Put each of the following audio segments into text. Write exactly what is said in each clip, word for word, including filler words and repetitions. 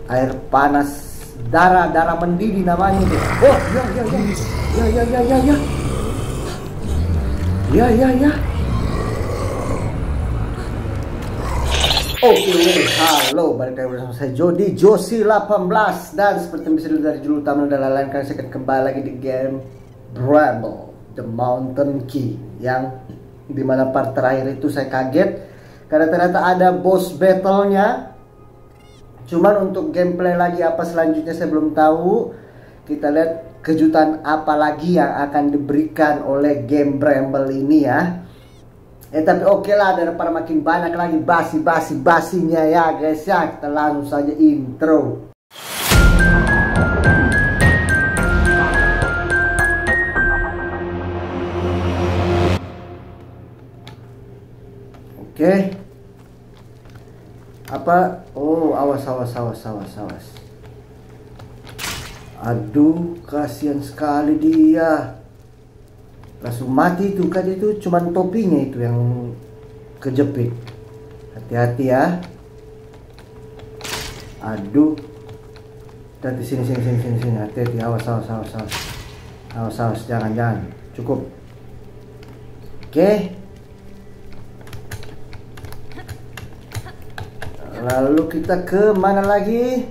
Air panas darah, darah mendidih namanya itu. Oh, ya ya ya. Ya ya ya ya ya. Ya ya ya. Oke, halo, balik lagi bersama saya Jody Josi delapan belas. Dan seperti yang bisa dilihat dari judul utama dan lain-lain, kali saya akan kembali lagi di game Bramble The Mountain Key, yang dimana part terakhir itu saya kaget karena ternyata ada boss battle-nya. Cuman untuk gameplay lagi apa selanjutnya saya belum tahu. Kita lihat kejutan apa lagi yang akan diberikan oleh game Bramble ini ya. Eh tapi oke okay lah, daripada makin banyak lagi basi-basi basinya ya guys ya. Kita langsung saja intro. Oke okay. Apa? Oh, awas awas awas awas awas. Aduh, kasihan sekali dia. Langsung mati itu kan, itu cuman topinya itu yang kejepit. Hati-hati ya. Aduh. Dan di sini sini sini sini sini. Hati-hati, awas awas awas awas. Awas awas, jangan jangan. Cukup. Oke. Lalu kita ke mana lagi?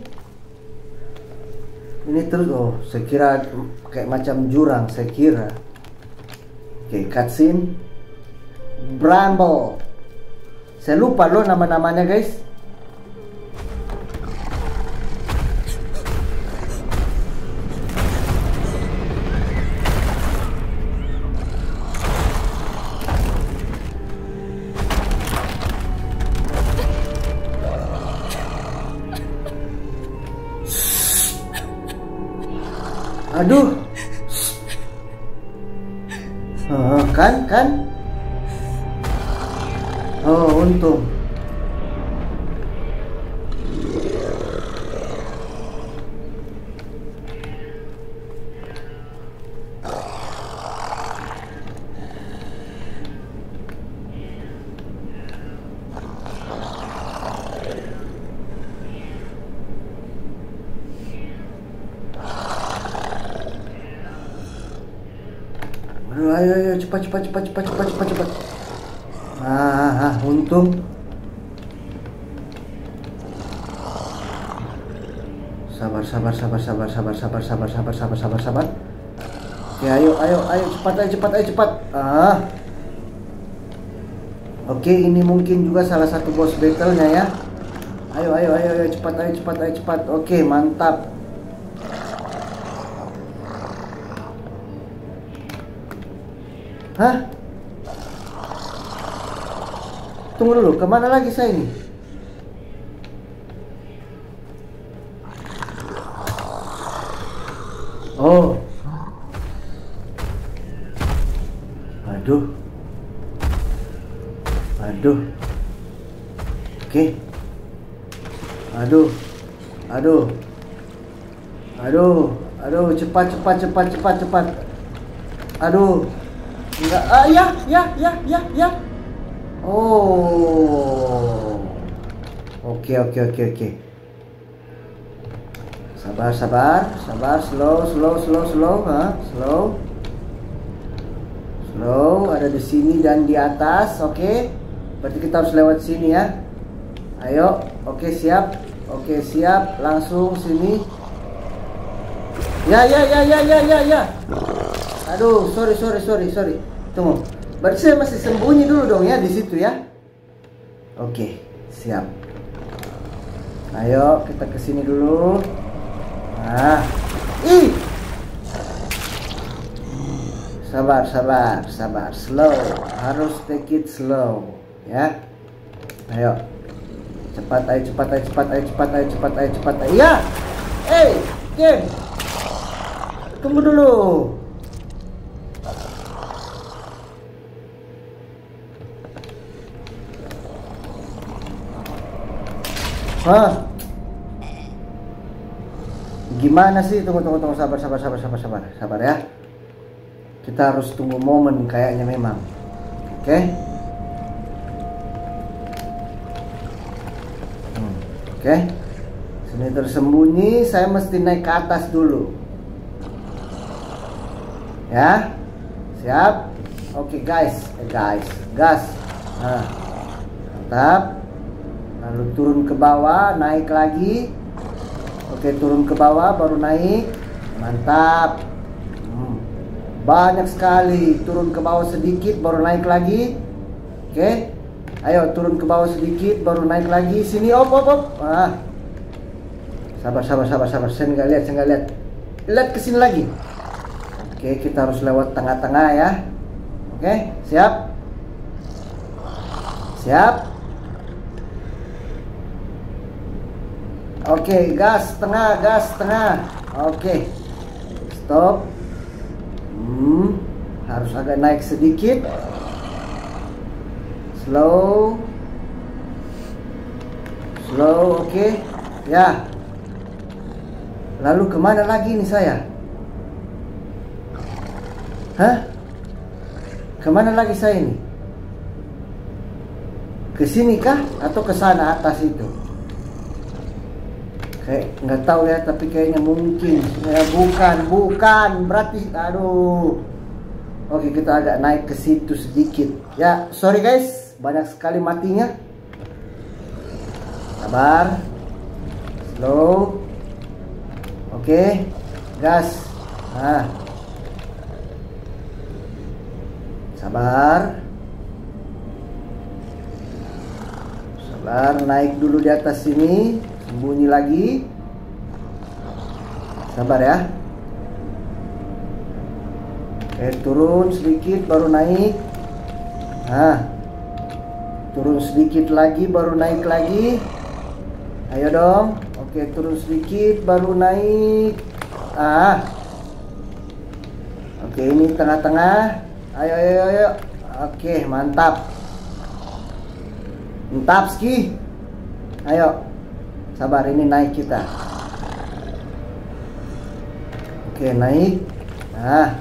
Ini terus, oh, saya kira kayak macam jurang, saya kira. Oke, okay, cutscene Bramble. Saya lupa loh nama-namanya guys. Aduh. Oh, kan kan oh untung. Ayo, ayo, cepat, cepat, cepat, cepat, cepat, cepat, cepat. Ah, ah, untung. Sabar, sabar, sabar, sabar, sabar, sabar, sabar, sabar, sabar, sabar, sabar. Oke, ayo, ayo, ayo, cepat, ayo, cepat, ayo, cepat. Ah. Oke, ini mungkin juga salah satu boss battle-nya ya. Ayo, ayo, ayo, ayo, cepat, ayo, cepat, ayo, cepat. Oke, mantap. Hah? Tunggu dulu, kemana lagi saya ini? Oh. Aduh. Aduh. Oke. Aduh. Aduh. Aduh. Aduh, cepat, cepat, cepat, cepat, cepat. Aduh. Enggak, ah ya, ya, ya, ya, ya. Oh. Oke, oke, oke, oke. Sabar, sabar, sabar, slow, slow, slow, slow, ha, slow. Slow, ada di sini dan di atas, oke. Berarti kita harus lewat sini ya. Ayo, oke, siap. Oke, siap, langsung sini. Ya, ya, ya, ya, ya, ya, ya. Aduh, sorry, sorry, sorry, sorry. Tunggu. Berarti saya masih sembunyi dulu dong ya di situ ya. Oke, siap. Ayo kita ke sini dulu. Nah, ih. Sabar, sabar, sabar. Slow. Harus take it slow, ya. Ayo. Cepat, ayo, cepat, ayo, cepat, ayo, cepat, ayo, cepat, ayo, cepat, ayo. Ya. Eh, game. Tunggu dulu. Hah? Gimana sih? Tunggu, tunggu, tunggu. Sabar, sabar, sabar, sabar, sabar, sabar ya. Kita harus tunggu momen kayaknya memang. Oke? Okay? Hmm. Oke? Okay? Sini tersembunyi, saya mesti naik ke atas dulu. Ya, siap. Oke guys, eh guys, gas. Nah, mantap. Lalu turun ke bawah, naik lagi. Oke, turun ke bawah, baru naik. Mantap. Hmm. Banyak sekali. Turun ke bawah sedikit, baru naik lagi. Oke, ayo turun ke bawah sedikit, baru naik lagi. Sini, op, op, op. Ah. Sabar, sabar, sabar, sabar. Saya nggak lihat, saya nggak lihat. Lihat ke sini lagi. Oke, kita harus lewat tengah-tengah ya. Oke, siap. Siap. Oke, gas tengah, gas tengah. Oke, stop. Hmm, harus agak naik sedikit. Slow. Slow, oke. Ya. Lalu kemana lagi nih saya? Hah? Kemana lagi saya ini? Ke sini kah? Atau ke sana atas itu? Kayak nggak tahu ya, tapi kayaknya mungkin. Ya, bukan, bukan. Berarti, aduh. Oke, kita agak naik ke situ sedikit. Ya, sorry guys, banyak sekali matinya. Sabar. Slow. Oke, gas. Nah. Sabar. Sabar, naik dulu di atas sini. Sembunyi lagi. Sabar ya. Oke, turun sedikit baru naik. Nah. Turun sedikit lagi baru naik lagi. Ayo dong. Oke, turun sedikit baru naik. Ah. Oke, ini tengah-tengah. Ayo, ayo, ayo. Oke, mantap. Mantap, Ski. Ayo. Sabar, ini naik kita. Oke, naik. Nah.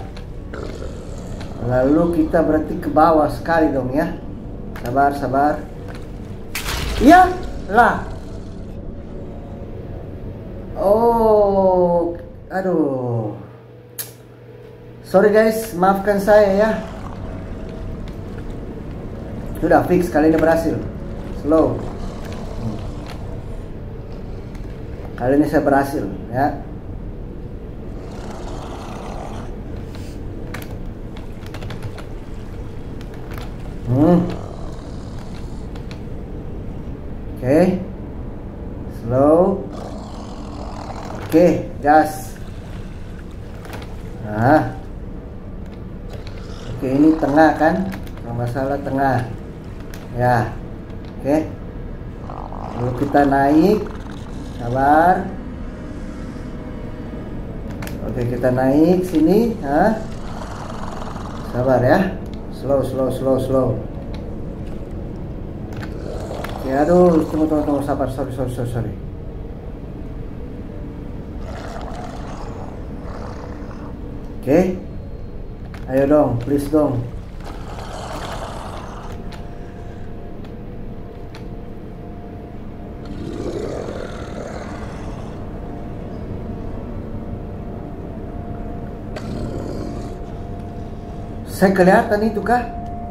Lalu kita berarti ke bawah sekali dong ya. Sabar, sabar. Iya, lah. Oh, aduh. Sorry guys, maafkan saya ya. Sudah fix, kali ini berhasil. Slow. Kali ini saya berhasil ya. Hmm. Oke. Okay. Slow. Oke, okay, gas. Nah. Oke, ini tengah kan? Nggak masalah tengah. Ya. Oke. Lalu kita naik. Sabar. Oke, kita naik sini. Hah? Sabar ya. Slow, slow, slow, slow. Oke, aduh, tunggu, tunggu, tunggu, sabar, sorry, sorry, sorry, sorry. Oke, ayo dong, please dong. Saya kelihatan itu kah?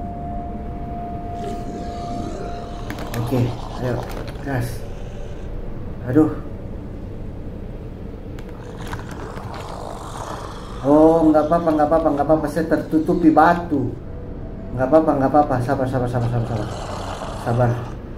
Oke, ayo, gas. Aduh. Oh, nggak apa-apa, nggak apa-apa, nggak apa-apa. Saya tertutupi batu. Nggak apa-apa, nggak apa-apa. Sabar, sabar, sabar, sabar, sabar. Sabar.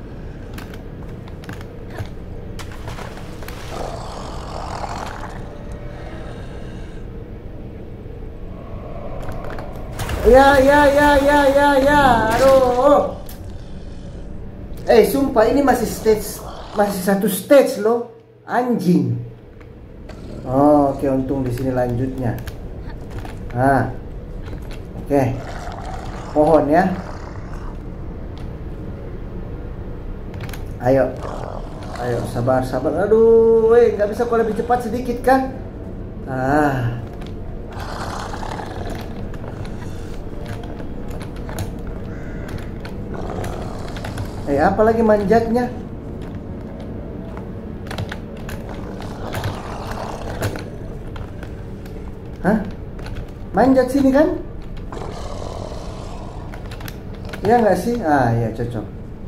Ya, ya, ya, ya, ya, ya. Aduh. Eh, sumpah ini masih stage, masih satu stage loh. Anjing. Oh, oke, untung di sini lanjutnya. Nah. Oke. Pohon ya. Ayo. Ayo, sabar, sabar. Aduh, eh, nggak bisa kok lebih cepat sedikit kan? Ah. Eh, apa lagi manjatnya? Manjat sini kan? Ya nggak sih? Ah ya, cocok.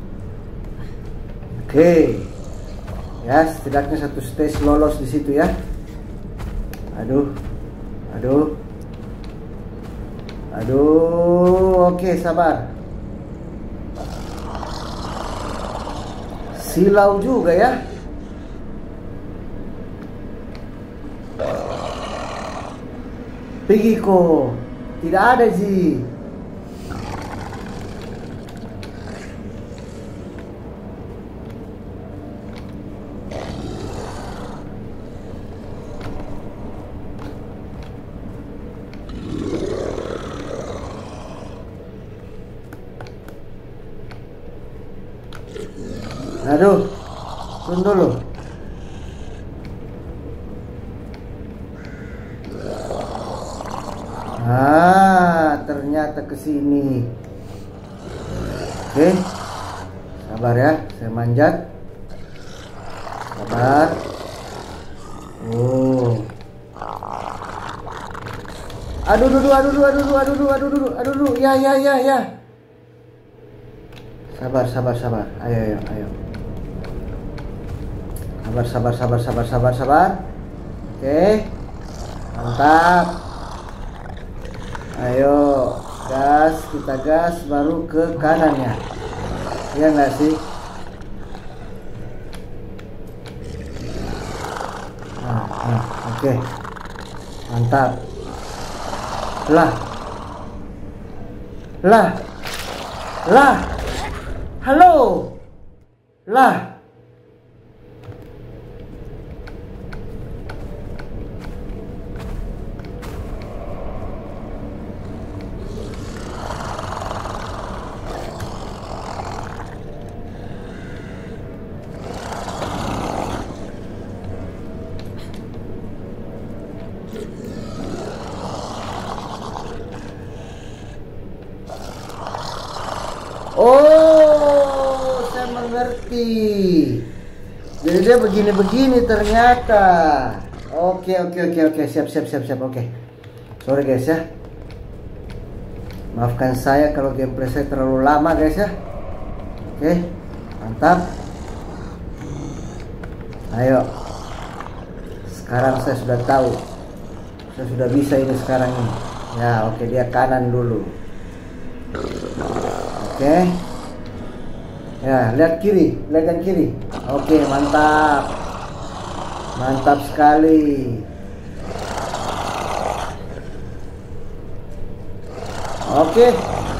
Oke. Ya, setidaknya satu stage lolos di situ ya. Aduh. Aduh. Aduh, oke, sabar. Silau juga ya. Pergi kok. Tidak ada Ji. Aduh, turun dulu. Ah, ternyata ke sini. Oke. Sabar ya, saya manjat. Sabar. Oh. Aduh, aduh, aduh, aduh, aduh, aduh, aduh, aduh, aduh, aduh, aduh, ya, ya, ya, ya. Sabar, sabar, sabar. Ayo, ayo, ayo. Sabar, sabar, sabar, sabar, sabar, sabar. Oke. Mantap. Ayo, gas, kita gas baru ke kanannya. Iya nggak sih? Nah, nah, oke. Mantap. Lah. Lah. Lah. Halo. Lah. Oh, saya mengerti. Jadi dia begini-begini ternyata. Oke, oke, oke, oke. Siap, siap, siap, siap. Oke. Sorry guys ya. Maafkan saya kalau gameplay saya terlalu lama guys ya. Oke, mantap. Ayo. Sekarang saya sudah tahu. Saya sudah bisa ini sekarang ini. Ya, oke, dia kanan dulu. Oke. Ya, lihat kiri, lihat yang kiri. Oke, mantap. Mantap sekali. Oke.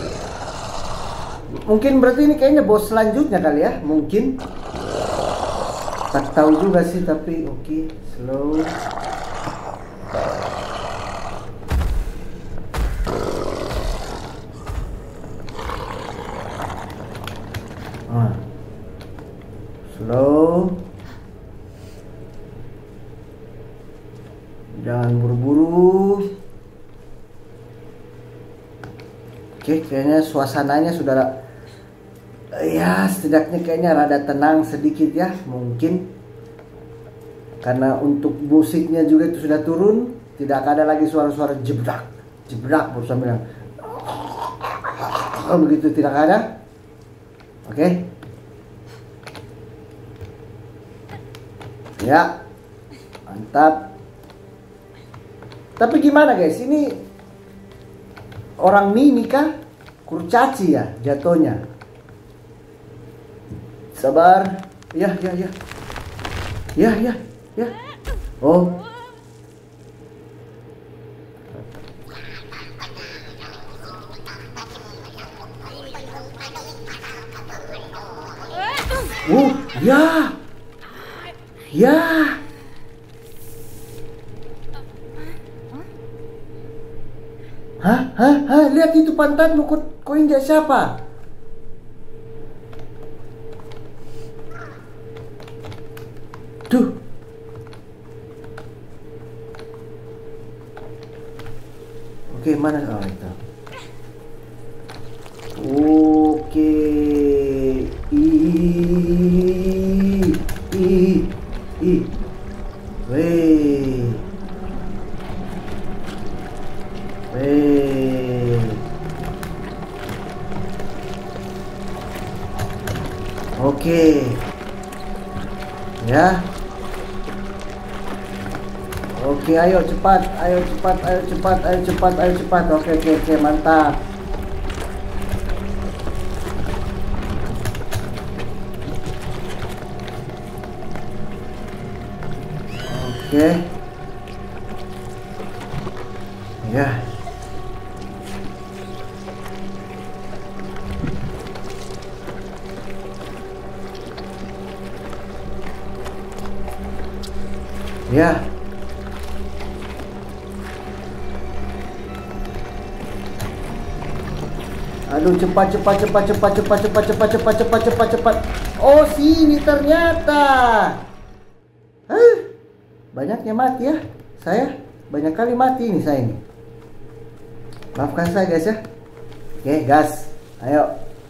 Mungkin berarti ini kayaknya bos selanjutnya kali ya, mungkin. Tak tahu juga sih, tapi oke, slow. Ah. Slow. Jangan buru-buru. Oke, kayaknya suasananya sudah ya setidaknya kayaknya rada tenang sedikit ya, mungkin karena untuk musiknya juga itu sudah turun, tidak ada lagi suara-suara jebrak jebrak berusaha bilang oh, begitu tidak ada. Oke, ya mantap. Tapi gimana guys, ini orang mimi kah kurcaci ya jatuhnya. Sabar. Ya, ya, ya. Ya, ya, ya. Oh. Oh, ya. Ya. Hah? Hah? Hah? Lihat itu pantatmu, kau, kau injak siapa? Tuh. Oke, mana? Oh, itu. Oke. I i i. Weh. Wih. Oke. Ya. Oke, ayo cepat, ayo cepat, ayo cepat, ayo cepat, ayo cepat. Oke, oke, oke, mantap. Oke. Ya. Ya. Aduh, cepat cepat cepat cepat cepat cepat cepat cepat cepat cepat cepat. Oh, sini ternyata. Huh, banyaknya mati ya. Saya banyak kali mati nih saya ini. Maafkan saya guys ya. Oke, gas. Ayo.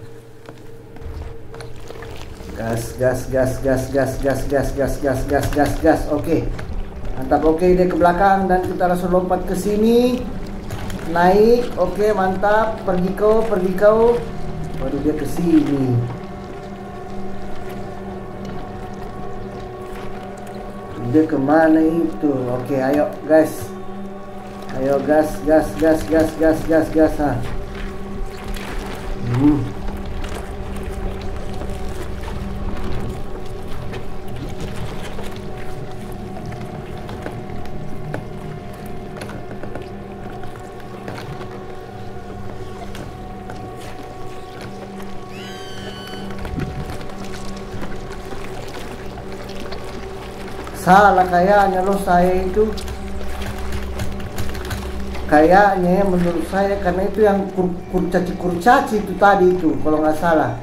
Gas gas gas gas gas gas gas gas gas gas gas gas. Oke. Mantap. Oke, dia ke belakang dan kita langsung lompat ke sini. Naik, oke, mantap. Pergi kau, pergi kau. Waduh, dia ke sini. Dia kemana itu? Oke, ayo guys. Ayo gas, gas, gas, gas, gas, gas, gas. Ha. Hmm. Salah kayaknya loh saya itu. Kayaknya menurut saya karena itu yang kur, kurcaci kurcaci itu tadi itu kalau nggak salah.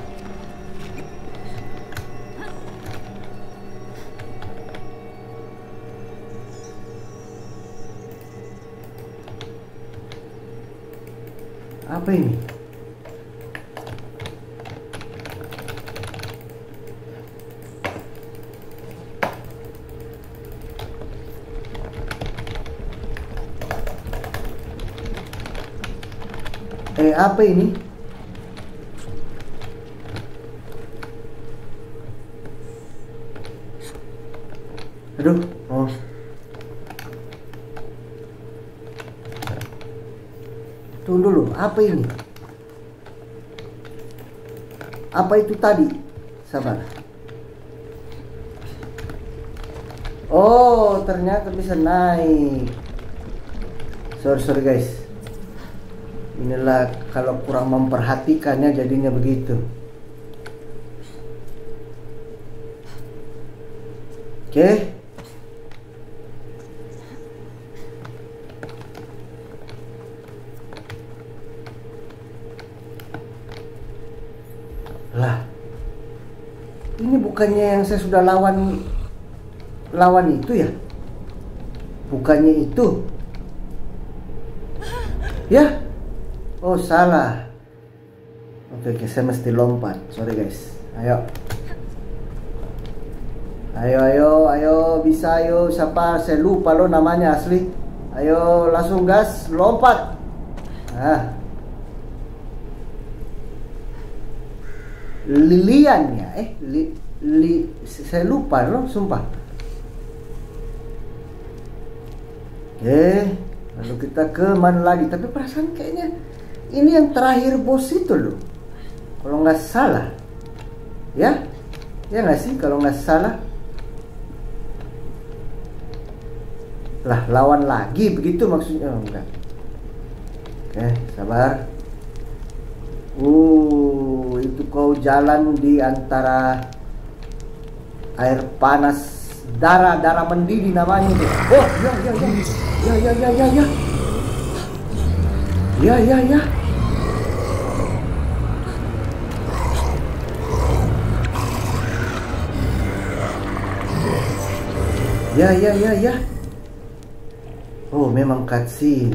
Apa ini? Eh, apa ini? Aduh, oh. Tunggu dulu, apa ini? Apa itu tadi? Sabar. Oh, ternyata bisa naik. Sorry, sorry guys. Inilah kalau kurang memperhatikannya jadinya begitu. Oke. Lah. Ini bukannya yang saya sudah lawan lawan itu ya? Bukannya itu. Ya. Oh, salah. Oke, oke, saya mesti lompat. Sorry guys. Ayo. Ayo, ayo, ayo, bisa ayo. Siapa? Saya lupa lo namanya asli. Ayo, langsung gas, lompat. Nah. Lilian ya? Eh, li, li, saya lupa lo, sumpah. Oke, lalu kita ke mana lagi? Tapi perasaan kayaknya ini yang terakhir bos itu loh, kalau nggak salah, ya, ya nggak sih kalau nggak salah. Lah, lawan lagi begitu maksudnya? Oh, enggak. Oke, sabar. Uh, itu kau jalan di antara air panas, darah darah mendidih namanya itu. Oh, ya ya ya, ya ya ya ya ya, ya ya ya. Ya ya ya ya. Oh, memang cutscene.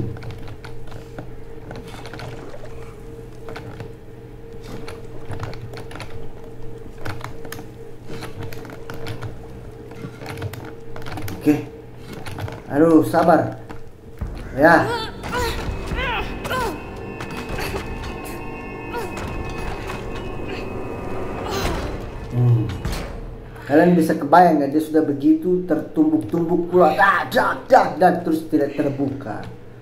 Oke. Aduh, sabar. Ya. Hmm. Kalian bisa kebayang gak, dia sudah begitu tertumbuk-tumbuk pula, dah, dah, dah, dan terus tidak terbuka.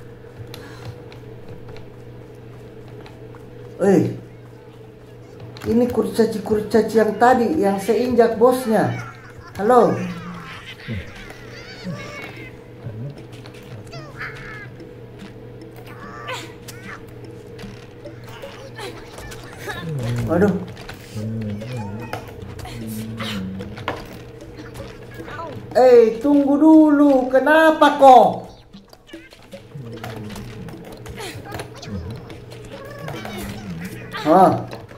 Eh, ini kurcaci-kurcaci yang tadi yang seinjak bosnya. Halo. Waduh. Eh, tunggu dulu. Kenapa kok? Hah?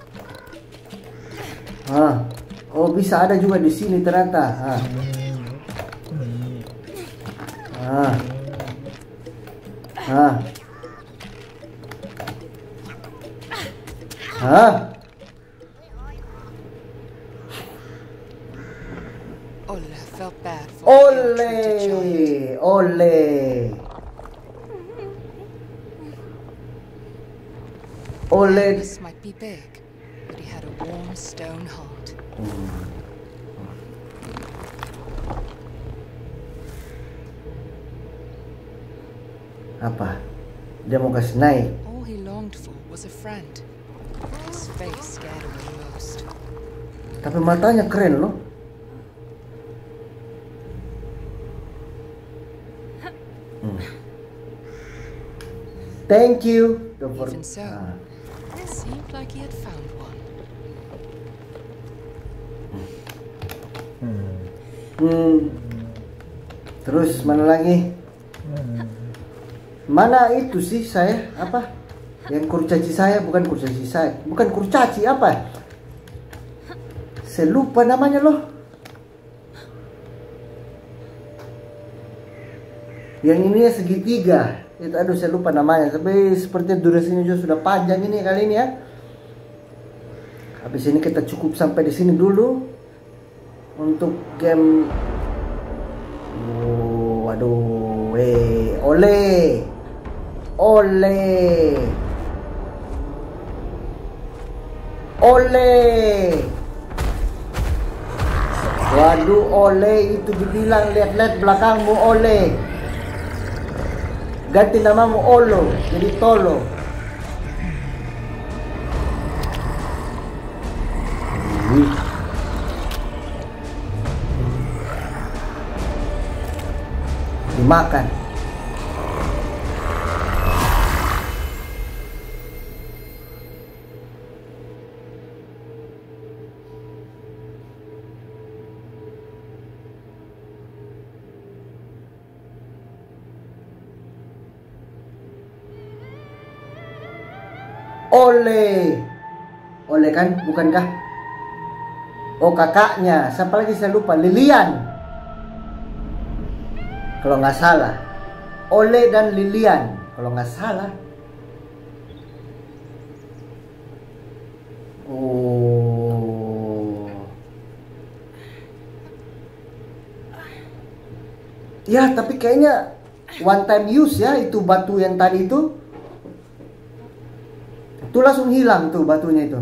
Hah? Oh, bisa ada juga di sini ternyata. Hah? Hah? Hah? Hah? Olle felt bad for Ole, ole. Ole. This might be big, but he had a warm stone heart. Hmm. Apa? Dia mau kasih naik. All he longed for was a friend. His face scared away most. Tapi matanya keren loh. Hmm. Thank you. Even so, it seemed like he had found one. Hmm. Terus mana lagi? Mana itu sih saya? Apa? Yang kurcaci saya, bukan kurcaci saya. Bukan kurcaci, apa? Saya lupa namanya loh. Yang ini ya segitiga. Itu aduh saya lupa namanya. Tapi seperti durasinya juga sudah panjang ini kali ini ya. Habis ini kita cukup sampai di sini dulu untuk game. Oh, waduh, eh, ole, ole, ole. Waduh, ole itu dibilang lihat-lihat belakangmu ole. Ganti namamu Olo, jadi Tolo. Wih. Dimakan. Ole, Ole kan, bukankah? Oh kakaknya, siapa lagi saya lupa, Lilian. Kalau nggak salah, Ole dan Lilian, kalau nggak salah. Oh, ya tapi kayaknya one time use ya itu batu yang tadi itu. Itu langsung hilang tuh batunya itu.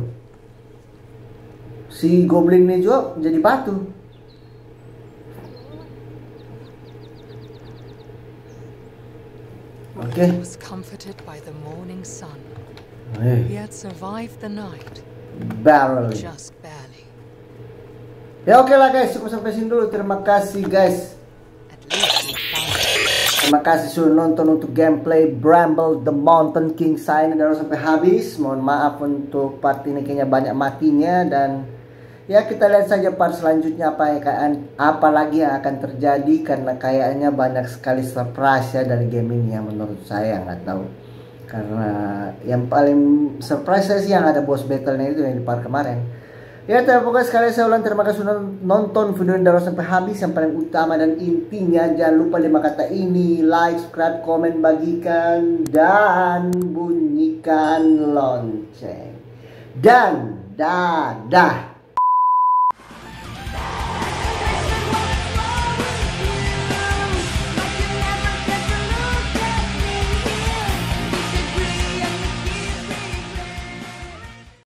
Si goblin ini juga jadi batu. Oke. Okay. Was comforted by the morning sun. Hey. He had survived the night. Barely. Just barely. Ya oke okay lah guys, cukup sampai sini dulu. Terima kasih guys. At least we found it. Terima kasih sudah nonton untuk gameplay Bramble the Mountain King. Saya dari sampai habis. Mohon maaf untuk part ini kayaknya banyak matinya. Dan ya kita lihat saja part selanjutnya apa yang apa lagi yang akan terjadi. Karena kayaknya banyak sekali surprise ya dari game ini ya menurut saya. Nggak tahu. Karena yang paling surprise saya sih yang ada boss battle-nya itu yang di part kemarin. Ya terima kasih sekali saya ulang, terima kasih sudah nonton video ini dari sampai habis. Yang paling utama dan intinya jangan lupa lima kata ini, like, subscribe, komen, bagikan, dan bunyikan lonceng. Dan dadah.